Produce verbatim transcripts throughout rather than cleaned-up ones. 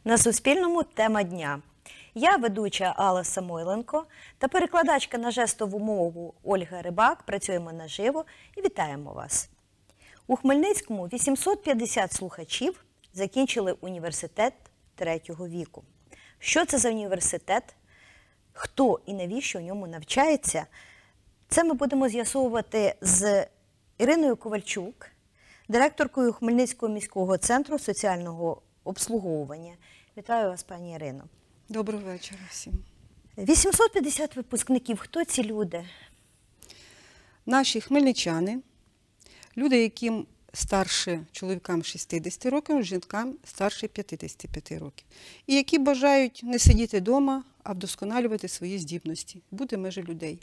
На Суспільному тема дня. Я ведуча Алла Самойленко та перекладачка на жестову мову Ольга Рибак. Працюємо наживо і вітаємо вас. У Хмельницькому вісімсот п'ятдесят слухачів закінчили університет третього віку. Що це за університет? Хто і навіщо у ньому навчається? Це ми будемо з'ясовувати з Іриною Ковальчук, директоркою Хмельницького міського центру соціального обслуговування. Вітаю вас, пані Ірино. Доброго вечора всім. вісімсот п'ятдесят випускників. Хто ці люди? Наші хмельничани, люди, яким старше чоловікам шістдесят років, жінкам старше п'ятдесят п'ять років. І які бажають не сидіти вдома, а вдосконалювати свої здібності, бути межі людей.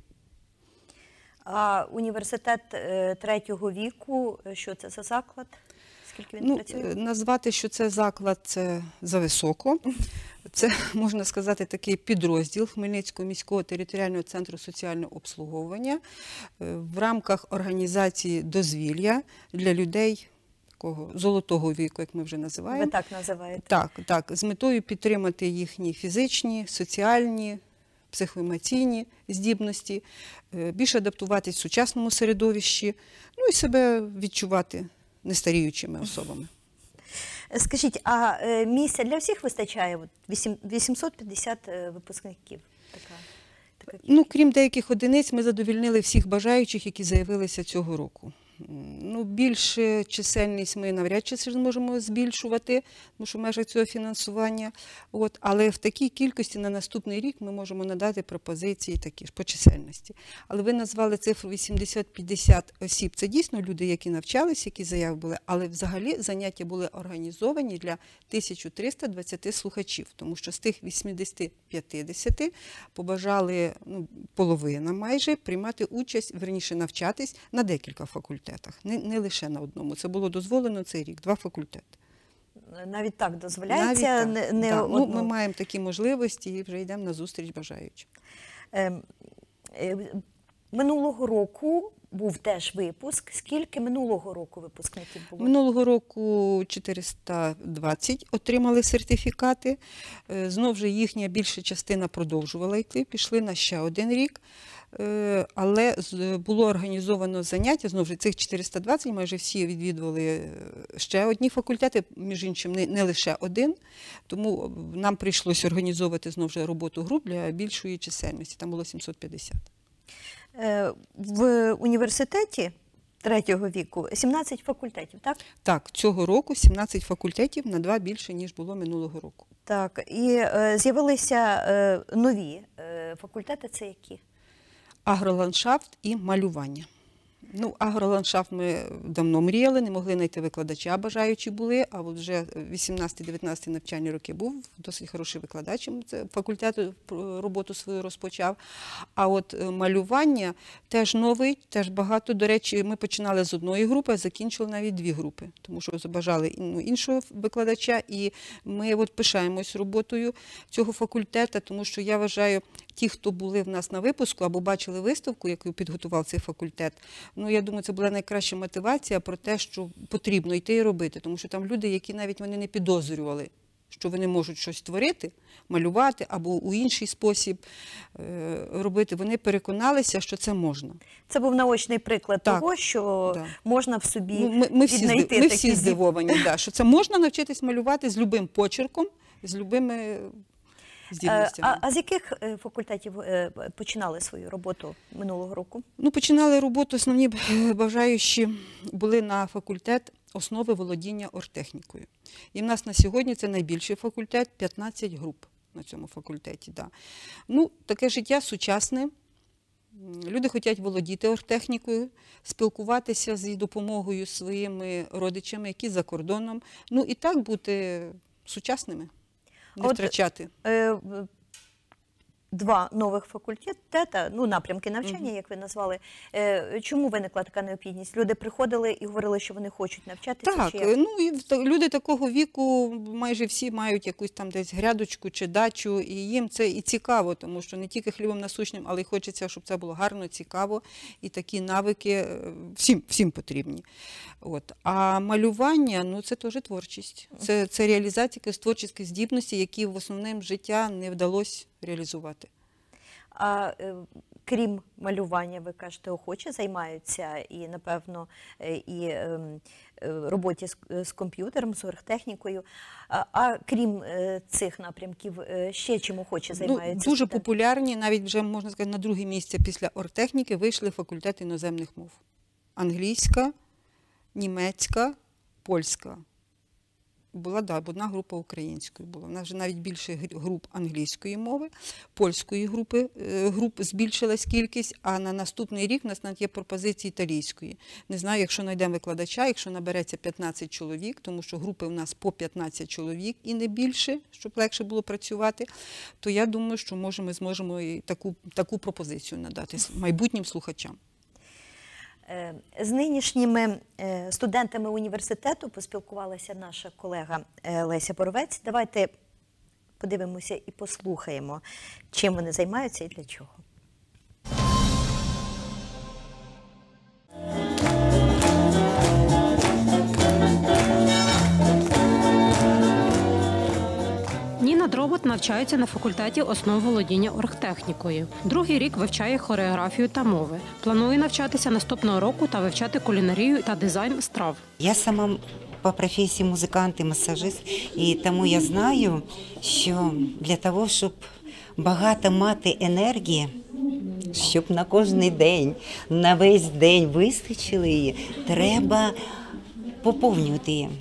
А університет третього віку, що це за заклад? Скільки він ну, працює? Назвати, що це заклад, це зависоко. Це, можна сказати, такий підрозділ Хмельницького міського територіального центру соціального обслуговування в рамках організації дозвілля для людей такого золотого віку, як ми вже називаємо. Ви так називаєте? Так, так, з метою підтримати їхні фізичні, соціальні, психоемоційні здібності, більше адаптуватись в сучасному середовищі, ну і себе відчувати нестаріючими особами. Скажіть, а місця для всіх вистачає? вісімсот п'ятдесят випускників? Така, така ну, крім деяких одиниць, ми задовільнили всіх бажаючих, які заявилися цього року. Ну, більше чисельність ми навряд чи зможемо збільшувати, тому що в межах цього фінансування. От, але в такій кількості на наступний рік ми можемо надати пропозиції такі ж по чисельності. Але ви назвали цифру вісімсот п'ятдесят осіб. Це дійсно люди, які навчалися, які заяви були, але взагалі заняття були організовані для тисяча триста двадцять слухачів, тому що з тих вісімдесят п'ятдесят побажали, ну, половина майже приймати участь, верніше навчатись на декілька факультетів. Не, не лише на одному. Це було дозволено цей рік, два факультети. Навіть так дозволяється? Навіть так. Не, не да. одну... ну, ми маємо такі можливості і вже йдемо на зустріч бажаючим. Е, е, минулого року був теж випуск. Скільки минулого року випускників було? Минулого року чотириста двадцять отримали сертифікати. Знов же їхня більша частина продовжувала йти, пішли на ще один рік. Але було організовано заняття, знову ж цих чотириста двадцять, майже всі відвідували ще одні факультети, між іншим не, не лише один, тому нам прийшлося організовувати знову ж роботу груп для більшої чисельності, там було сімсот п'ятдесят. В університеті третього віку сімнадцять факультетів, так? Так, цього року сімнадцять факультетів, на два більше, ніж було минулого року. Так, і е, з'явилися е, нові е, факультети, це які? Агроландшафт і малювання. Ну, агроландшафт ми давно мріяли, не могли знайти викладача, бажаючі були, а от вже вісімнадцятий-дев'ятнадцятий навчальні роки був, досить хороший викладач, факультету роботу свою розпочав. А от малювання теж новий, теж багато. До речі, ми починали з одної групи, а закінчили навіть дві групи, тому що забажали іншого викладача, і ми от пишаємось роботою цього факультету, тому що я вважаю, ті, хто були в нас на випуску або бачили виставку, яку підготував цей факультет, ну, я думаю, це була найкраща мотивація про те, що потрібно йти і робити. Тому що там люди, які навіть вони не підозрювали, що вони можуть щось творити, малювати або у інший спосіб е, робити, вони переконалися, що це можна. Це був наочний приклад так, того, що да. можна в собі ну, ми, ми всі, віднайти ми такі всі здивовані, да, що це можна навчитись малювати з любим почерком, з любими здібностями. А, а з яких факультетів починали свою роботу минулого року? Ну, починали роботу, основні бажаючі були на факультет основи володіння оргтехнікою. І в нас на сьогодні це найбільший факультет, п'ятнадцять груп на цьому факультеті. Да. Ну, таке життя сучасне. Люди хочуть володіти оргтехнікою, спілкуватися з допомогою своїми родичами, які за кордоном. Ну, і так бути сучасними. Не От, втрачати. Е, два нових факультети, ну, напрямки навчання, як ви назвали. Е, Чому виникла така необхідність? Люди приходили і говорили, що вони хочуть навчатися? Так, чи як? ну і та- люди такого віку, майже всі мають якусь там десь грядочку чи дачу, і їм це і цікаво, тому що не тільки хлібом насущним, але й хочеться, щоб це було гарно, цікаво, і такі навики е, всім, всім потрібні. От. А малювання, ну це теж творчість. Це, це реалізація якоїсь творчих здібностей, які в основному життя не вдалося реалізувати. А е, крім малювання, ви кажете, охоче займаються і, напевно, е, і е, е, роботі з, з комп'ютером, з оргтехнікою. А, а крім е, цих напрямків, е, ще чим охоче займаються? Ну, дуже студенти? популярні, навіть вже, можна сказати, на друге місце після оргтехніки вийшли факультети іноземних мов. Англійська, німецька, польська. Була, да, одна група української була. У нас вже навіть більше груп англійської мови, польської групи груп збільшилась кількість, а на наступний рік у нас навіть є пропозиції італійської. Не знаю, якщо знайдемо викладача, якщо набереться п'ятнадцять чоловік, тому що групи у нас по п'ятнадцять чоловік і не більше, щоб легше було працювати, то я думаю, що може, ми зможемо і таку, таку пропозицію надати майбутнім слухачам. З нинішніми студентами університету поспілкувалася наша колега Леся Боровець. Давайте подивимося і послухаємо, чим вони займаються і для чого. Ніна Дробот навчається на факультеті основ володіння оргтехнікою. Другий рік вивчає хореографію та мови. Планує навчатися наступного року та вивчати кулінарію та дизайн страв. Я сама по професії музикант і масажист, і тому я знаю, що для того, щоб багато мати енергії, щоб на кожен день, на весь день вистачило її, треба поповнювати її.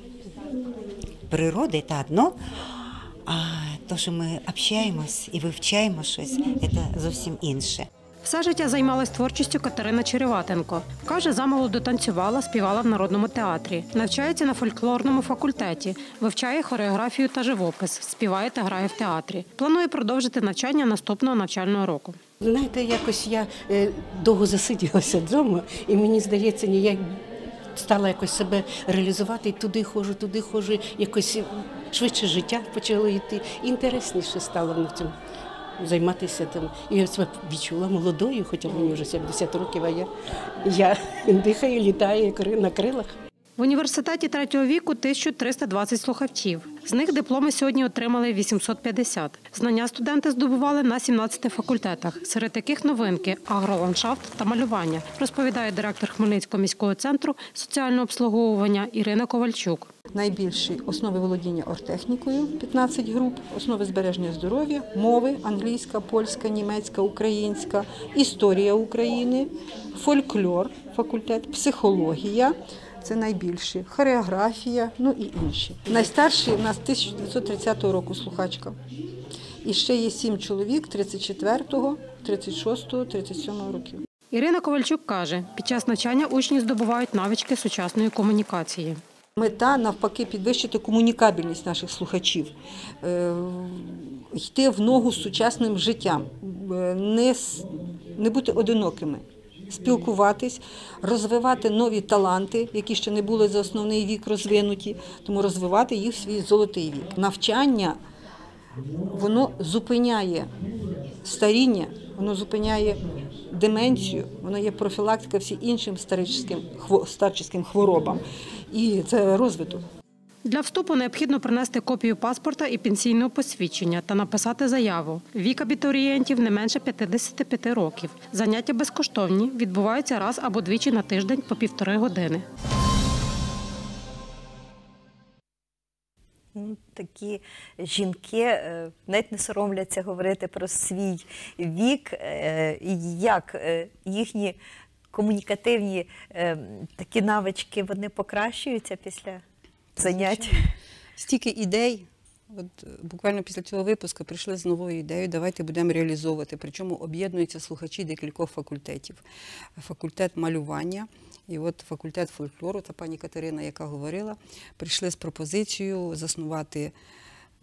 Природа – це одно, а то, що ми общаємось і вивчаємо щось, це зовсім інше. Все життя займалась творчістю Катерина Череватенко. Каже, замолоду танцювала, співала в Народному театрі. Навчається на фольклорному факультеті, вивчає хореографію та живопис, співає та грає в театрі. Планує продовжити навчання наступного навчального року. Знаєте, якось я е, довго засиділася вдома, і мені здається, ніяк стала якось себе реалізувати, і туди ходжу, туди ходжу, якось швидше життя почало йти. Інтересніше стало мені в цьому займатися там. І я себе відчула молодою, хоча мені вже сімдесят років, а я, я дихаю, літаю на крилах. В університеті третього віку тисяча триста двадцять слухачів. З них дипломи сьогодні отримали вісімсот п'ятдесят. Знання студенти здобували на сімнадцяти факультетах. Серед яких новинки – агроландшафт та малювання, розповідає директор Хмельницького міського центру соціального обслуговування Ірина Ковальчук. Найбільші основи володіння оргтехнікою – п'ятнадцять груп, основи збереження здоров'я, мови – англійська, польська, німецька, українська, історія України, фольклор, факультет, психологія – це найбільші, хореографія, ну і інші. Найстарший у нас тисяча дев'ятсот тридцятого року слухачка. І ще є сім чоловік тридцять четвертого, тридцять шостого, тридцять сьомого років. Ірина Ковальчук каже, під час навчання учні здобувають навички сучасної комунікації. Мета, навпаки, підвищити комунікабельність наших слухачів, йти в ногу з сучасним життям, не, не бути одинокими, спілкуватись, розвивати нові таланти, які ще не були за основний вік розвинуті, тому розвивати їх в свій золотий вік. Навчання, воно зупиняє старіння, воно зупиняє деменцію, воно є профілактика всім іншим старческим хворобам. І це розвиток. Для вступу необхідно принести копію паспорта і пенсійного посвідчення та написати заяву. Вік абітурієнтів не менше п'ятдесят п'ять років. Заняття безкоштовні, відбуваються раз або двічі на тиждень по півтори години. Ну, такі жінки навіть не соромляться говорити про свій вік, як їхні комунікативні такі навички, вони покращуються після занять. Стільки ідей. От буквально після цього випуску прийшли з новою ідеєю, давайте будемо реалізовувати. Причому об'єднуються слухачі декількох факультетів. Факультет малювання і от факультет фольклору, та пані Катерина, яка говорила, прийшли з пропозицією заснувати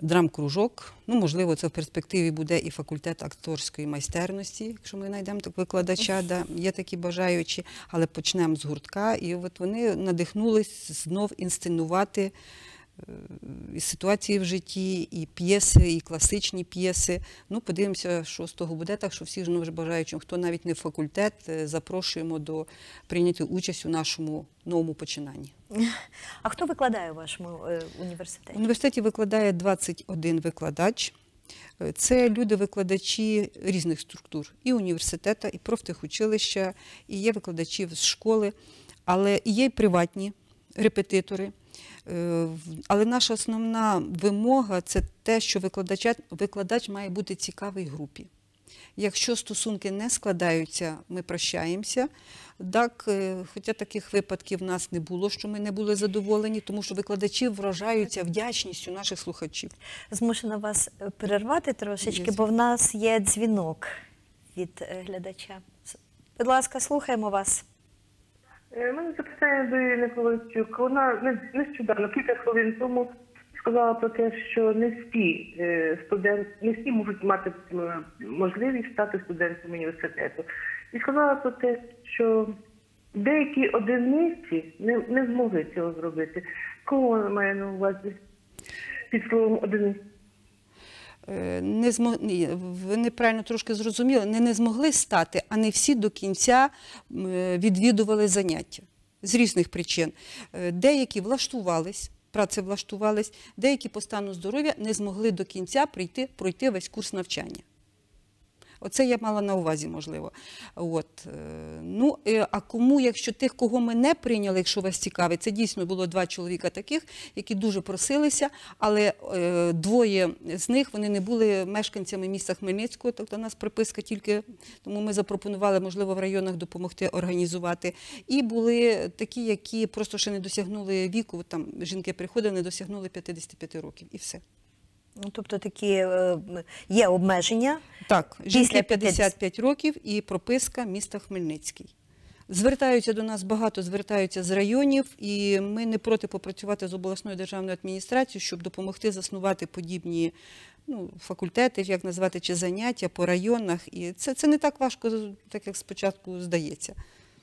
драм-кружок. Ну, можливо, це в перспективі буде і факультет акторської майстерності, якщо ми знайдемо так викладача, да, є такі бажаючі, але почнемо з гуртка. І от вони надихнулись знов інсценувати і ситуації в житті, і п'єси, і класичні п'єси. Ну, подивимося, що з того буде, так що всі ж вже бажаючим, хто навіть не в факультет, запрошуємо до прийняти участь у нашому новому починанні. А хто викладає у вашому е, університеті? В університеті викладає двадцять один викладач. Це люди-викладачі різних структур. І університету, і профтехучилища, і є викладачі з школи, але і є й приватні репетитори. Але наша основна вимога – це те, що викладач, викладач має бути цікавий групі. Якщо стосунки не складаються, ми прощаємося. Так, хоча таких випадків в нас не було, що ми не були задоволені, тому що викладачі вражаються вдячністю наших слухачів. Змушена вас перервати трошечки, Є. бо в нас є дзвінок від глядача. Будь ласка, слухаємо вас. У мене запитання до Ірини Ковальчук. Вона нещодавно, кілька хвилин тому, сказала про те, що не всі студенти, не всі можуть мати можливість стати студентом університету. І сказала про те, що деякі одиниці не, не змогли цього зробити. Кого вона має на увазі під словом одиниці? Не змог... Ні, ви неправильно трошки зрозуміли, не, не змогли стати, а не всі до кінця відвідували заняття з різних причин. Деякі влаштувались, працевлаштувались, деякі по стану здоров'я не змогли до кінця прийти, пройти весь курс навчання. Оце я мала на увазі, можливо. От. Ну, а кому, якщо тих, кого ми не прийняли, якщо вас цікавить, це дійсно було два чоловіка таких, які дуже просилися, але е, двоє з них, вони не були мешканцями міста Хмельницького, тобто у нас приписка тільки, тому ми запропонували, можливо, в районах допомогти організувати. І були такі, які просто ще не досягнули віку, там жінки приходили, не досягнули п'ятдесят п'ять років, і все. Ну, тобто такі е, є обмеження. Так, жінки п'ятдесят п'ятдесят п'ять років і прописка міста Хмельницький. Звертаються до нас, багато звертаються з районів, і ми не проти попрацювати з обласною державною адміністрацією, щоб допомогти заснувати подібні ну, факультети, як назвати, чи заняття по районах. І це, це не так важко, так як спочатку здається.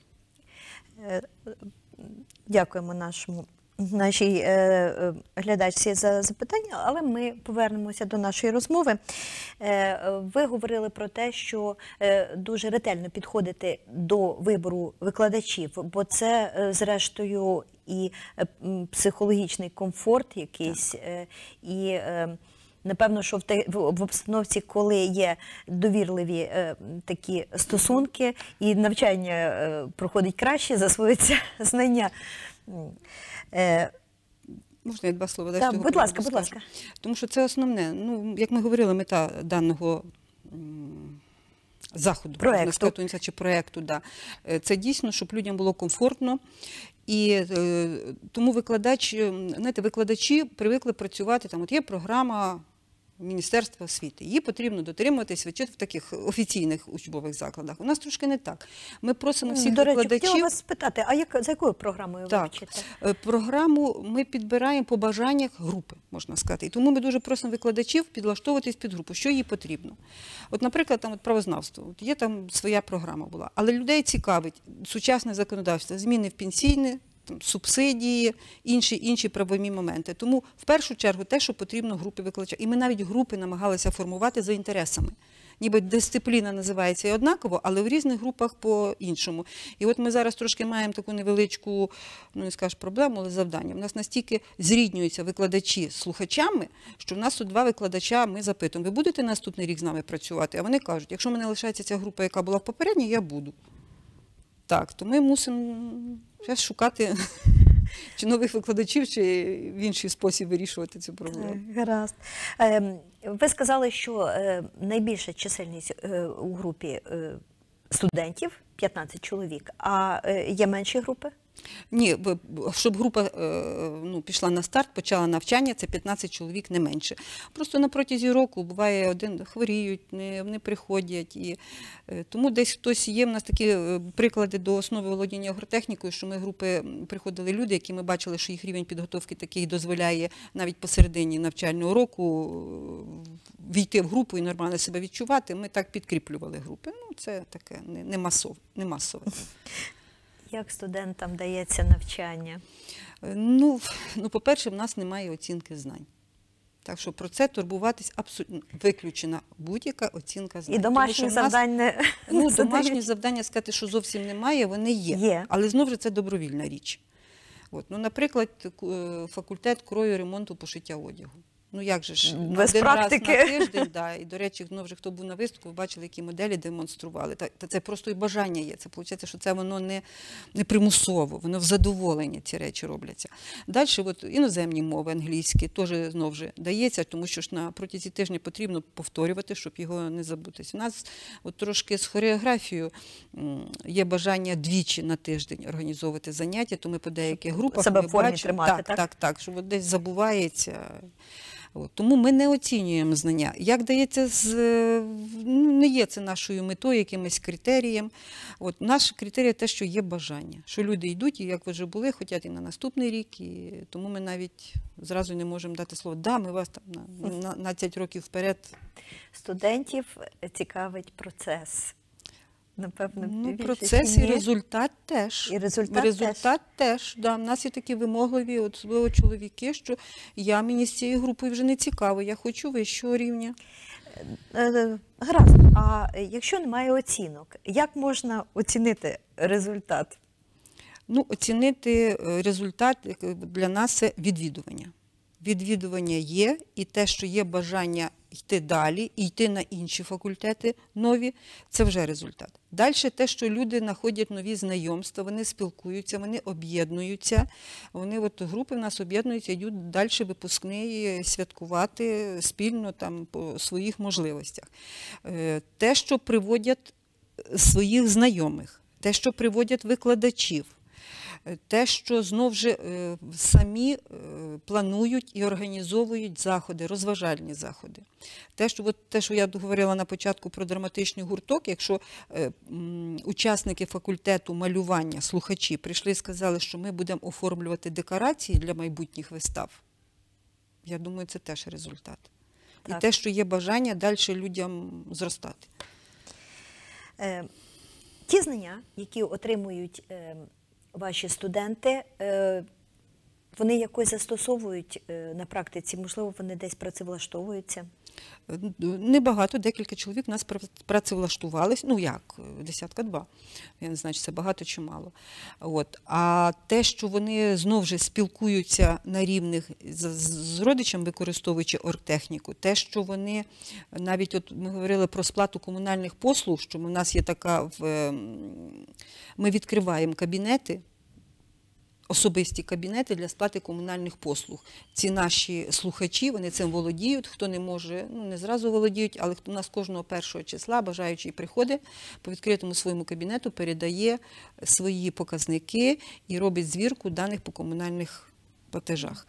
Дякуємо нашому. Нашій е, глядачці за запитання, але ми повернемося до нашої розмови. Е, ви говорили про те, що е, дуже ретельно підходите до вибору викладачів, бо це, е, зрештою, і е, психологічний комфорт якийсь, е, і е, напевно, що в, те, в обстановці, коли є довірливі е, такі стосунки, і навчання е, проходить краще, засвоюються знання. Е, Можна я два слова? Так, будь ласка, будь ласка. Тому що це основне. Ну, як ми говорили, мета даного м, заходу, проекту. Сказати, чи проекту, да. Це дійсно, щоб людям було комфортно. І е, тому викладач, знаєте, викладачі привикли працювати, там от є програма Міністерства освіти. Її потрібно дотримуватись в таких офіційних учбових закладах. У нас трошки не так. Ми просимо всіх До речі, викладачів... хотіла вас спитати, а як, за якою програмою ви Так, вчите? програму ми підбираємо по бажаннях групи, можна сказати. І тому ми дуже просимо викладачів підлаштовуватись під групу, що їй потрібно. От, наприклад, там от правознавство, от є там своя програма була, але людей цікавить сучасне законодавство, зміни в пенсійне, там, субсидії, інші, інші правові моменти. Тому в першу чергу те, що потрібно групі викладачів. І ми навіть групи намагалися формувати за інтересами. Ніби дисципліна називається і однаково, але в різних групах по-іншому. І от ми зараз трошки маємо таку невеличку, ну не скажеш проблему, але завдання. У нас настільки зріднюються викладачі з слухачами, що в нас тут два викладача, ми запитуємо, ви будете наступний рік з нами працювати? А вони кажуть, якщо в мене лишається ця група, яка була в попередній, я буду. Так, то ми мусимо зараз шукати чи нових викладачів, чи в інший спосіб вирішувати цю проблему. Гаразд. Ви сказали, що найбільша чисельність у групі студентів – п'ятнадцять чоловік, а є менші групи? Ні, б- щоб група е, ну, пішла на старт, почала навчання, це п'ятнадцять чоловік, не менше. Просто на протязі року буває, один хворіють, не, не приходять. І, е, тому десь хтось є. В нас такі е, приклади до основи володіння агротехнікою, що ми групи м, приходили люди, які ми бачили, що їх рівень підготовки такий дозволяє навіть посередині навчального року е, війти в групу і нормально себе відчувати. Ми так підкріплювали групи. Ну, це таке не, не, масов, не масове. Як студентам дається навчання? Ну, ну, по-перше, в нас немає оцінки знань. Так що про це турбуватись абсолютно виключена будь-яка оцінка знань. І домашні Тому що в нас, завдання не ну, задають? домашні завдання сказати, що зовсім немає, вони є. Є. Але знову ж це добровільна річ. От, ну, наприклад, е, факультет крою, ремонту, пошиття одягу. Ну як же ж, на Без один практики. раз на тиждень, да, і, до речі, ну, вже хто був на виставку, ви бачили, які моделі демонстрували. Та, та це просто і бажання є. Це виходить, що це воно не, не примусово, воно в задоволення ці речі робляться. Далі от, іноземні мови, англійські, теж, знову ж, дається, тому що ж на протязі тижня потрібно повторювати, щоб його не забутись. У нас от трошки з хореографією м, є бажання двічі на тиждень організовувати заняття, то ми по деяких групах себе ми в формі бачимо, тримати, так, так? так, так, що от десь забувається. От, тому ми не оцінюємо знання. Як дається, з, ну, не є це нашою метою, якимось критерієм. От, наш критерій те, що є бажання, що люди йдуть, і як ви вже були, хочуть і на наступний рік, і тому ми навіть зразу не можемо дати слово, да, ми вас там на, на двадцять років вперед. Студентів цікавить процес. Напевно, Ну, більше, процес чи і ні? результат теж. І результат результат теж. Да. У нас є такі вимогливі, от, особливо чоловіки, що я, мені з цією групою вже не цікаво, я хочу вищого рівня. Е, Гаразд. А якщо немає оцінок, як можна оцінити результат? Ну, оцінити е, результат е, для нас це відвідування. Відвідування є, і те, що є бажання йти далі, і йти на інші факультети нові, це вже результат. Далі те, що люди знаходять нові знайомства, вони спілкуються, вони об'єднуються, вони, от групи в нас об'єднуються, йдуть далі випускні святкувати спільно там по своїх можливостях. Е, Те, що приводять своїх знайомих, те, що приводять викладачів, те, що знову ж е, самі е, планують і організовують заходи, розважальні заходи. Те, що, от, те, що я говорила на початку про драматичний гурток, якщо е, м, учасники факультету малювання, слухачі, прийшли і сказали, що ми будемо оформлювати декорації для майбутніх вистав, я думаю, це теж результат. Так. І те, що є бажання далі людям зростати. Е, Ті знання, які отримують е, ваші студенти, е, вони якось застосовують е, на практиці, можливо, вони десь працевлаштовуються? Небагато, декілька чоловік в нас працевлаштувались, ну як, десятка-два, я не знаю, чи це багато чи мало. От. А те, що вони знову ж спілкуються на рівних з, з родичем, використовуючи оргтехніку, те, що вони, навіть от ми говорили про сплату комунальних послуг, що в нас є така, в, ми відкриваємо кабінети, особисті кабінети для сплати комунальних послуг. Ці наші слухачі, вони цим володіють, хто не може, ну не зразу володіють, але хто у нас кожного першого числа, бажаючий приходить, по відкритому своєму кабінету передає свої показники і робить звірку даних по комунальних платежах.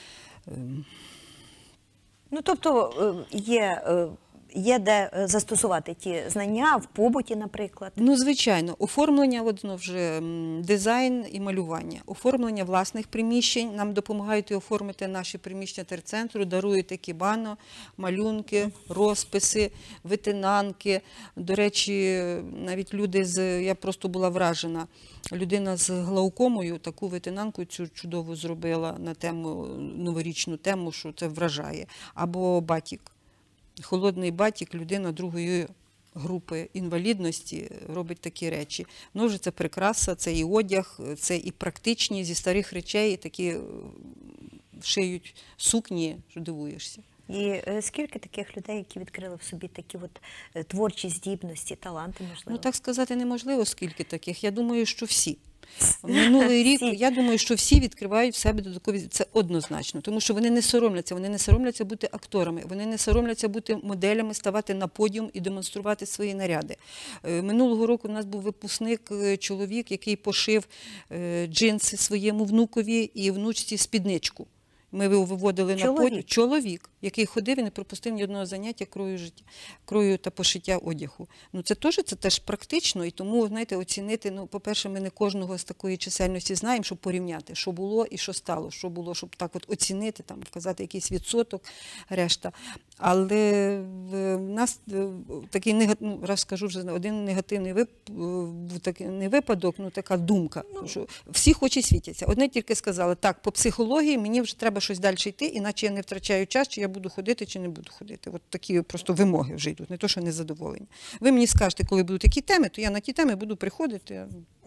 Ну, тобто е, є, е, є де е, застосувати ті знання в побуті, наприклад. Ну, звичайно, оформлення, от знову ж, м, дизайн і малювання. Оформлення власних приміщень. Нам допомагають і оформити наші приміщення терцентру, дарують екібано, малюнки, розписи, витинанки. До речі, навіть люди з, я просто була вражена, людина з глаукомою таку витинанку цю чудову зробила на тему, новорічну тему, що це вражає. Або батік. Холодний батік, людина другої групи інвалідності робить такі речі. Ну, вже це прикраса, це і одяг, це і практичні, зі старих речей, такі шиють сукні, що дивуєшся. І е, скільки таких людей, які відкрили в собі такі от е, творчі здібності, таланти, можливо? Ну, так сказати неможливо, скільки таких. Я думаю, що всі. Минулий рік, Всі. я думаю, що всі відкривають в себе додаткові, це однозначно, тому що вони не соромляться, вони не соромляться бути акторами, вони не соромляться бути моделями, ставати на подіум і демонструвати свої наряди. Е, Минулого року у нас був випускник, е, чоловік, який пошив е, джинси своєму внукові і внучці спідничку. Ми його виводили на Чоловік? подіум. Чоловік, який ходив і не пропустив ні одного заняття крою життя, крою та пошиття одягу. Ну це теж це теж практично, і тому, знаєте, оцінити, ну, по-перше, ми не кожного з такої чисельності знаємо, щоб порівняти, що було і що стало, що було, щоб так от оцінити, там, вказати якийсь відсоток, решта. Але в нас е, такий негатив, ну, раз скажу вже, один негативний вип... був такий не випадок, ну така думка, що всі очі світяться. Одне тільки сказали, так, по психології мені вже треба щось далі йти, іначе я не втрачаю час, чи я буду ходити, чи не буду ходити. От такі просто вимоги вже йдуть, не то, що незадоволення. Ви мені скажете, коли будуть такі теми, то я на ті теми буду приходити.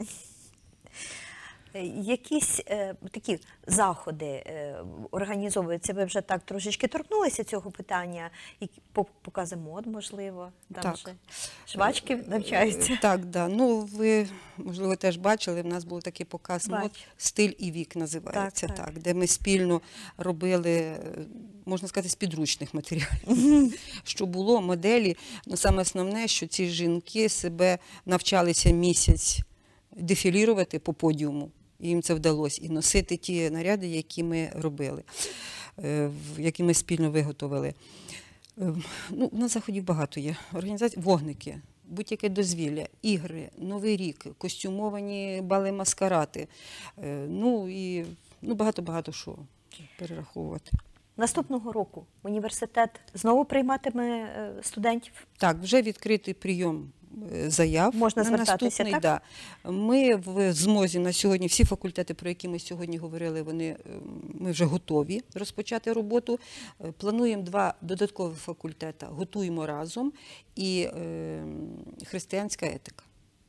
Якісь е, такі заходи е, організовуються, ви вже так трошечки торкнулися цього питання, які, по- покази мод, можливо, там Так. вже швачки навчаються. Так, да. Ну, ви, можливо, теж бачили, в нас був такий показ Бачу. мод «Стиль і вік» називається, Так, так, так. де ми спільно робили, е, можна сказати, з підручних матеріалів, що було моделі. Ну, саме основне, що ці жінки себе навчалися місяць дефілірувати по подіуму. І їм це вдалося. І носити ті наряди, які ми робили, е, в- які ми спільно виготовили. Е, Ну, на заходів багато є організацій, вогники, будь-яке дозвілля, ігри, Новий рік, костюмовані бали-маскарати. Е, Ну і ну, багато-багато що перераховувати. Наступного року університет знову прийматиме е, студентів? Так, вже відкритий прийом е, заяв. Можна на звертатися, наступний, так? Да. Ми в змозі на сьогодні, всі факультети, про які ми сьогодні говорили, вони, е, ми вже готові розпочати роботу. Е, Плануємо два додаткові факультети, готуємо разом, і е, християнська етика.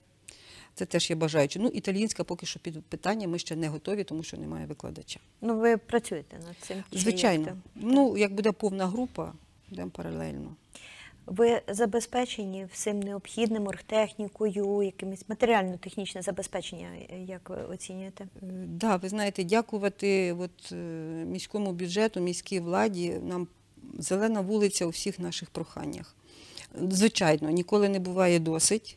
Це теж є бажаючі. Ну, італійська поки що під питання, ми ще не готові, тому що немає викладача. Ну, ви працюєте над цим? чи Звичайно. як то? Ну, як буде повна група, йдемо паралельно. Ви забезпечені всім необхідним, оргтехнікою, якимось матеріально-технічне забезпечення, як ви оцінюєте? Е, Да, ви знаєте, дякувати от, е, міському бюджету, міській владі, нам зелена вулиця у всіх наших проханнях. Звичайно, ніколи не буває досить.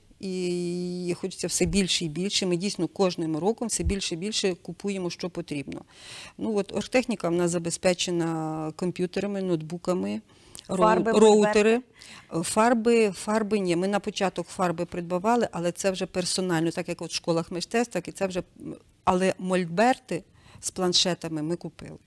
І хочеться все більше і більше. Ми дійсно кожним роком все більше і більше купуємо, що потрібно. Ну, от оргтехніка в нас забезпечена комп'ютерами, ноутбуками, роу- Фарби, роутери. Фарби, фарби ні. Ми на початок фарби придбавали, але це вже персонально, так як от в школах мистецтв, так і це вже. Але мольберти з планшетами ми купили.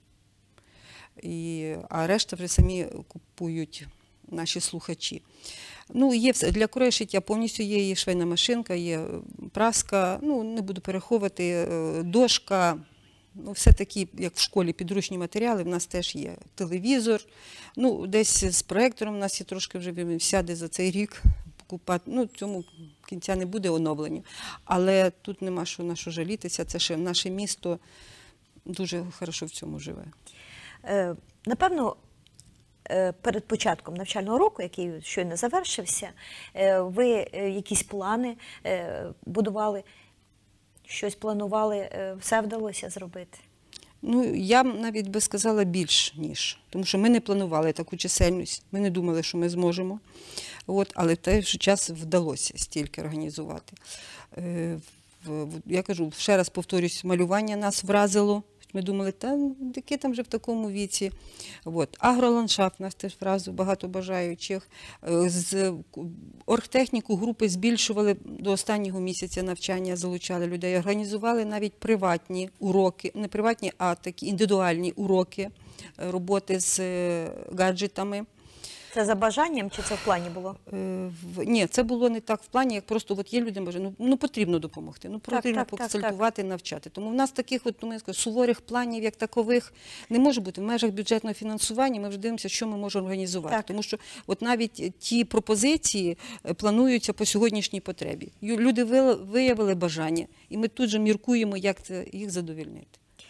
І, а решта вже самі купують наші слухачі. Ну, є все. Для крою шиття повністю є і швейна машинка, є праска, ну, не буду переховувати, е, дошка. Ну, все такі, як в школі, підручні матеріали, в нас теж є телевізор. Ну, десь з проектором у нас є трошки вже він сяде за цей рік покупати. Ну, цьому кінця не буде оновлення. Але тут нема що на що жалітися. Це ще наше місто дуже хорошо в цьому живе. Е, Напевно, е, перед початком навчального року, який щойно завершився, е, ви е, якісь плани е, будували, щось планували, е, все вдалося зробити? Ну, я б навіть би сказала більш, ніж. Тому що ми не планували таку чисельність, ми не думали, що ми зможемо. От, але в той же час вдалося стільки організувати. Е, в- в- Я кажу, ще раз повторюсь, малювання нас вразило. Ми думали, та яке там вже в такому віці. От. Агроландшафт нас теж вразив, багато бажаючих. Е, З оргтехніку групи збільшували до останнього місяця навчання, залучали людей. Організували навіть приватні уроки, не приватні, а такі індивідуальні уроки е, роботи з е, гаджетами. Це за бажанням чи це в плані було? Е, в- Ні, це було не так в плані, як просто от є люди, ну, ну потрібно допомогти, ну потрібно так, так, поконсультувати, навчати. Тому в нас таких от, ну, я скажу, суворих планів, як такових, не може бути. В межах бюджетного фінансування ми вже дивимося, що ми можемо організувати. Так. Тому що от навіть ті пропозиції е, плануються по сьогоднішній потребі. Ю- Люди ви- виявили бажання, і ми тут же міркуємо, як це їх задовільнити.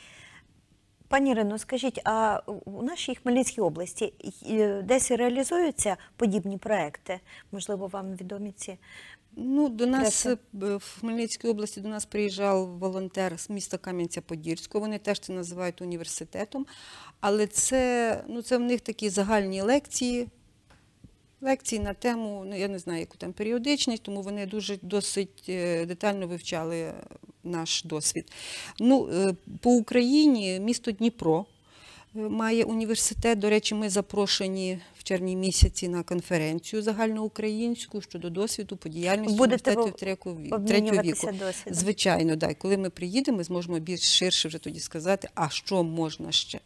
Пані Ірино, скажіть, а у нашій Хмельницькій області е, десь реалізуються подібні проекти? Можливо, вам відомі ці Ну, до нас Де е, в Хмельницькій області до нас приїжджав волонтер з міста Кам'янця-Подільського. Вони теж це називають університетом. Але це, ну, це в них такі загальні лекції. Лекції на тему, ну, я не знаю, яку там періодичність, тому вони дуже досить е, детально вивчали наш досвід. Ну, е, по Україні місто Дніпро е, має університет. До речі, ми запрошені в червні місяці на конференцію загальноукраїнську щодо досвіду по діяльності Будете університетів третього ві- третього обмінюватися віку. досвідом? Звичайно, так. Коли ми приїдемо, ми зможемо більш ширше вже тоді сказати, а що можна ще.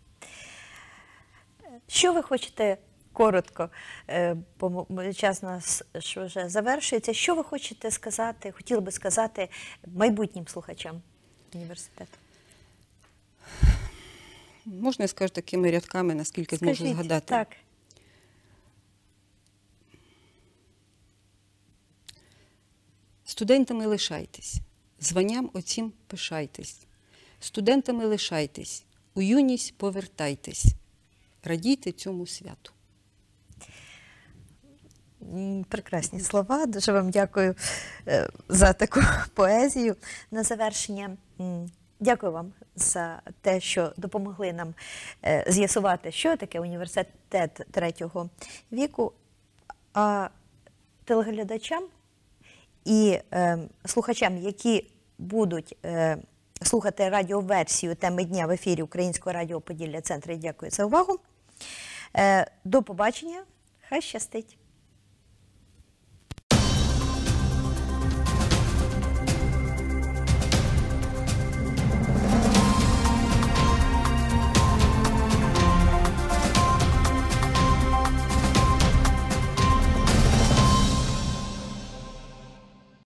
Що ви хочете коротко, е, бо м- час у нас ж вже завершується, що ви хочете сказати, хотіли би сказати майбутнім слухачам університету? Можна я скажу такими рядками, наскільки зможу Скажіть, згадати? так. Студентами лишайтесь, званням оцім пишайтесь. Студентами лишайтесь, у юність повертайтесь. Радійте цьому святу. М, Прекрасні слова. Дуже вам дякую е, за таку поезію. На завершення, м, дякую вам за те, що допомогли нам е, з'ясувати, що таке університет третього віку. А телеглядачам і е, слухачам, які будуть е, слухати радіоверсію теми дня в ефірі Українського радіо Поділля Центру, дякую за увагу. Е, до побачення. Хай щастить!